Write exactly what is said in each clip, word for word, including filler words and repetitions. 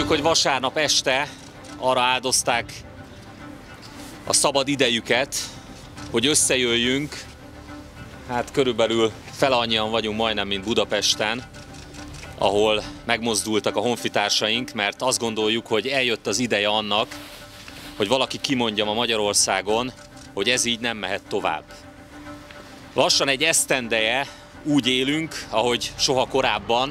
Tudjuk, hogy vasárnap este arra áldozták a szabad idejüket, hogy összejöjjünk. Hát körülbelül fele annyian vagyunk majdnem, mint Budapesten, ahol megmozdultak a honfitársaink, mert azt gondoljuk, hogy eljött az ideje annak, hogy valaki kimondja ma Magyarországon, hogy ez így nem mehet tovább. Lassan egy esztendeje úgy élünk, ahogy soha korábban.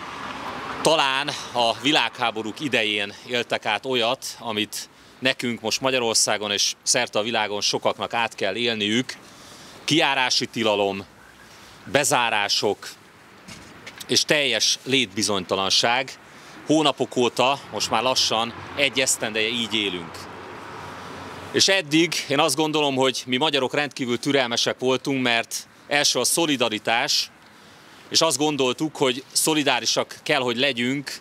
Talán a világháborúk idején éltek át olyat, amit nekünk most Magyarországon és szerte a világon sokaknak át kell élniük. Kijárási tilalom, bezárások és teljes létbizonytalanság. Hónapok óta, most már lassan egy esztendeje így élünk. És eddig én azt gondolom, hogy mi magyarok rendkívül türelmesek voltunk, mert első a szolidaritás, és azt gondoltuk, hogy szolidárisak kell, hogy legyünk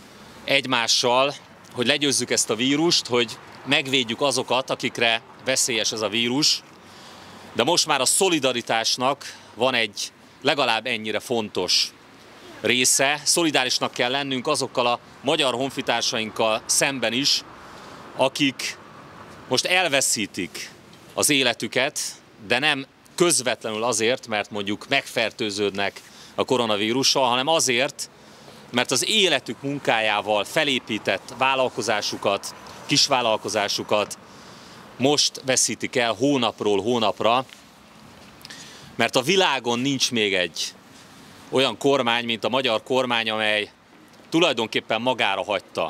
egymással, hogy legyőzzük ezt a vírust, hogy megvédjük azokat, akikre veszélyes ez a vírus. De most már a szolidaritásnak van egy legalább ennyire fontos része. Szolidárisnak kell lennünk azokkal a magyar honfitársainkkal szemben is, akik most elveszítik az életüket, de nem közvetlenül azért, mert mondjuk megfertőződnek a koronavírussal, hanem azért, mert az életük munkájával felépített vállalkozásukat, kisvállalkozásukat most veszítik el hónapról hónapra, mert a világon nincs még egy olyan kormány, mint a magyar kormány, amely tulajdonképpen magára hagyta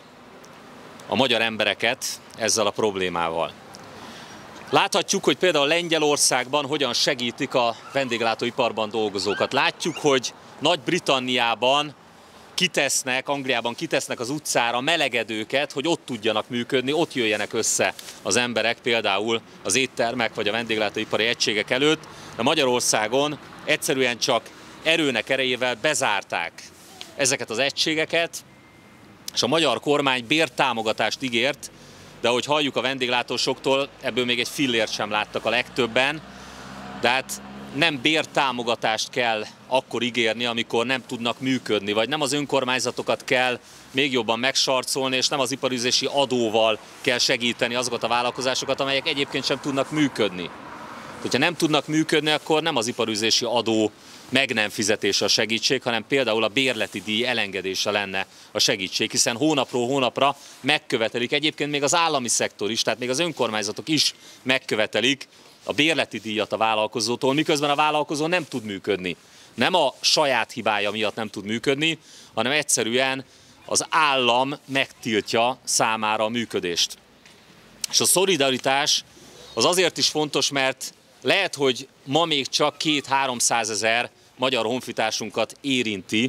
a magyar embereket ezzel a problémával. Láthatjuk, hogy például Lengyelországban hogyan segítik a vendéglátóiparban dolgozókat. Látjuk, hogy Nagy-Britanniában kitesznek, Angliában kitesznek az utcára melegedőket, hogy ott tudjanak működni, ott jöjjenek össze az emberek, például az éttermek vagy a vendéglátóipari egységek előtt. De Magyarországon egyszerűen csak erőnek erejével bezárták ezeket az egységeket, és a magyar kormány bértámogatást ígért, de ahogy halljuk a vendéglátósoktól, ebből még egy fillért sem láttak a legtöbben. De hát nem bértámogatást kell akkor ígérni, amikor nem tudnak működni, vagy nem az önkormányzatokat kell még jobban megsarcolni, és nem az iparűzési adóval kell segíteni azokat a vállalkozásokat, amelyek egyébként sem tudnak működni. Hogyha nem tudnak működni, akkor nem az iparűzési adó meg nem fizetése a segítség, hanem például a bérleti díj elengedése lenne a segítség, hiszen hónapról hónapra megkövetelik, egyébként még az állami szektor is, tehát még az önkormányzatok is megkövetelik a bérleti díjat a vállalkozótól, miközben a vállalkozó nem tud működni. Nem a saját hibája miatt nem tud működni, hanem egyszerűen az állam megtiltja számára a működést. És a szolidaritás az azért is fontos, mert lehet, hogy ma még csak két-háromszázezer magyar honfitársunkat érinti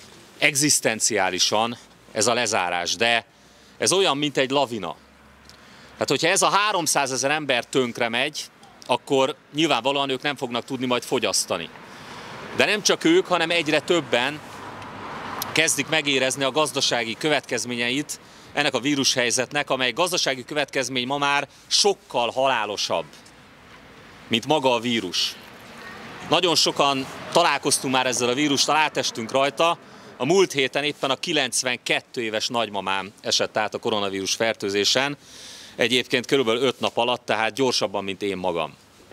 egzisztenciálisan ez a lezárás, de ez olyan, mint egy lavina. Tehát, hogyha ez a háromszázezer ember tönkre megy, akkor nyilvánvalóan ők nem fognak tudni majd fogyasztani. De nem csak ők, hanem egyre többen kezdik megérezni a gazdasági következményeit ennek a vírushelyzetnek, amely gazdasági következmény ma már sokkal halálosabb, mint maga a vírus. Nagyon sokan találkoztunk már ezzel a vírussal, átestünk rajta. A múlt héten éppen a kilencvenkét éves nagymamám esett át a koronavírus fertőzésen, egyébként körülbelül öt nap alatt, tehát gyorsabban, mint én magam.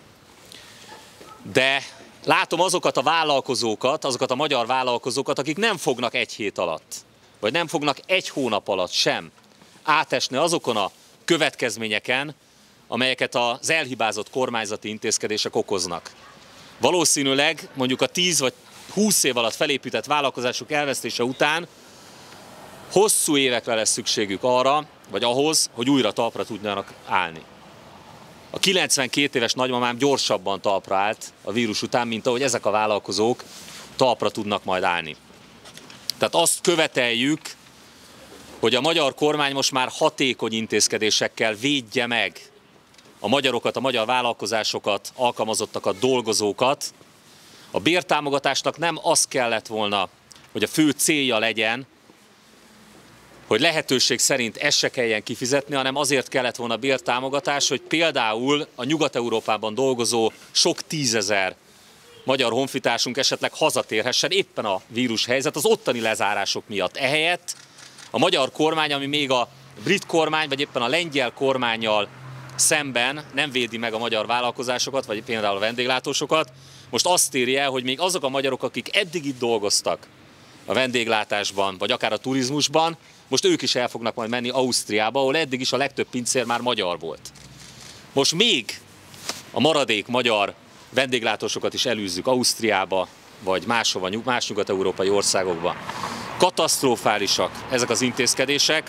De látom azokat a vállalkozókat, azokat a magyar vállalkozókat, akik nem fognak egy hét alatt, vagy nem fognak egy hónap alatt sem átesni azokon a következményeken, amelyeket az elhibázott kormányzati intézkedések okoznak. Valószínűleg mondjuk a tíz vagy húsz év alatt felépített vállalkozások elvesztése után hosszú évekre lesz szükségük arra, vagy ahhoz, hogy újra talpra tudjanak állni. A kilencvenkét éves nagymamám gyorsabban talpra állt a vírus után, mint ahogy ezek a vállalkozók talpra tudnak majd állni. Tehát azt követeljük, hogy a magyar kormány most már hatékony intézkedésekkel védje meg a magyarokat, a magyar vállalkozásokat, alkalmazottakat, dolgozókat. A bértámogatásnak nem az kellett volna, hogy a fő célja legyen, hogy lehetőség szerint ezt se kelljen kifizetni, hanem azért kellett volna bértámogatás, hogy például a Nyugat-Európában dolgozó sok tízezer magyar honfitársunk esetleg hazatérhessen éppen a vírushelyzet az ottani lezárások miatt. Ehelyett A magyar kormány, ami még a brit kormány, vagy éppen a lengyel kormánnyal szemben nem védi meg a magyar vállalkozásokat, vagy például a vendéglátósokat, most azt írja el, hogy még azok a magyarok, akik eddig itt dolgoztak a vendéglátásban, vagy akár a turizmusban, most ők is el fognak majd menni Ausztriába, ahol eddig is a legtöbb pincér már magyar volt. Most még a maradék magyar vendéglátósokat is elűzzük Ausztriába, vagy máshova, más nyugat-európai országokba. Katasztrofálisak ezek az intézkedések,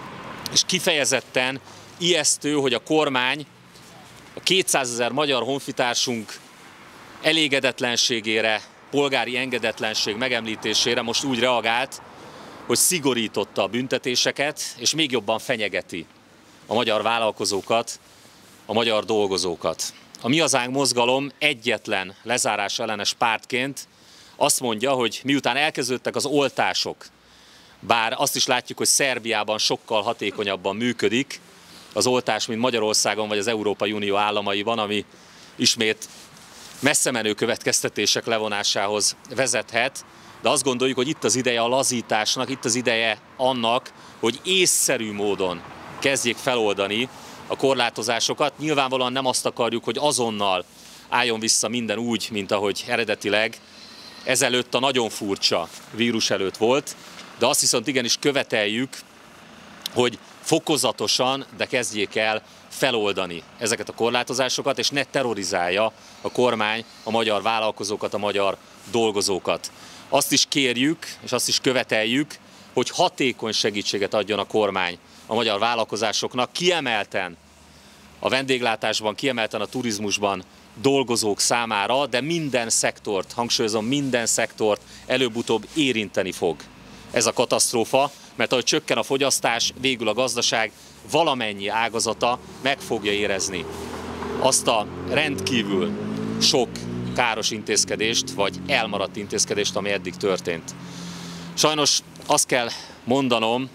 és kifejezetten ijesztő, hogy a kormány a kétszázezer magyar honfitársunk elégedetlenségére, polgári engedetlenség megemlítésére most úgy reagált, hogy szigorította a büntetéseket, és még jobban fenyegeti a magyar vállalkozókat, a magyar dolgozókat. A Mi Hazánk mozgalom egyetlen lezárás ellenes pártként azt mondja, hogy miután elkezdődtek az oltások, bár azt is látjuk, hogy Szerbiában sokkal hatékonyabban működik az oltás, mint Magyarországon vagy az Európai Unió államaiban, ami ismét messze menő következtetések levonásához vezethet, de azt gondoljuk, hogy itt az ideje a lazításnak, itt az ideje annak, hogy észszerű módon kezdjék feloldani a korlátozásokat. Nyilvánvalóan nem azt akarjuk, hogy azonnal álljon vissza minden úgy, mint ahogy eredetileg ezelőtt a nagyon furcsa vírus előtt volt, de azt viszont igenis követeljük, hogy fokozatosan, de kezdjék el feloldani ezeket a korlátozásokat, és ne terrorizálja a kormány a magyar vállalkozókat, a magyar dolgozókat. Azt is kérjük, és azt is követeljük, hogy hatékony segítséget adjon a kormány a magyar vállalkozásoknak, kiemelten a vendéglátásban, kiemelten a turizmusban dolgozók számára, de minden szektort, hangsúlyozom, minden szektort előbb-utóbb érinteni fog ez a katasztrófa, mert ahogy csökken a fogyasztás, végül a gazdaság valamennyi ágazata meg fogja érezni azt a rendkívül sok káros intézkedést, vagy elmaradt intézkedést, ami eddig történt. Sajnos azt kell mondanom,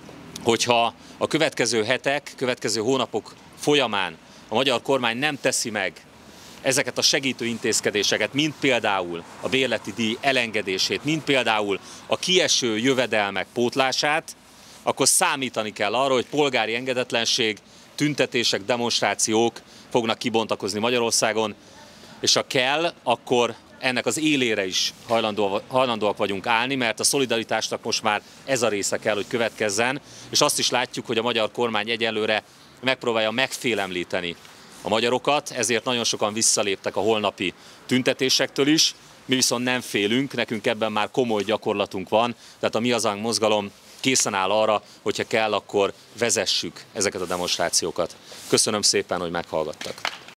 hogyha a következő hetek, következő hónapok folyamán a magyar kormány nem teszi meg ezeket a segítő intézkedéseket, mint például a bérleti díj elengedését, mint például a kieső jövedelmek pótlását, akkor számítani kell arra, hogy polgári engedetlenség, tüntetések, demonstrációk fognak kibontakozni Magyarországon, és ha kell, akkor ennek az élére is hajlandó, hajlandóak vagyunk állni, mert a szolidaritásnak most már ez a része kell, hogy következzen, és azt is látjuk, hogy a magyar kormány egyelőre megpróbálja megfélemlíteni a magyarokat, ezért nagyon sokan visszaléptek a holnapi tüntetésektől is, mi viszont nem félünk, nekünk ebben már komoly gyakorlatunk van, tehát a Mi Hazánk mozgalom készen áll arra, hogyha kell, akkor vezessük ezeket a demonstrációkat. Köszönöm szépen, hogy meghallgattak.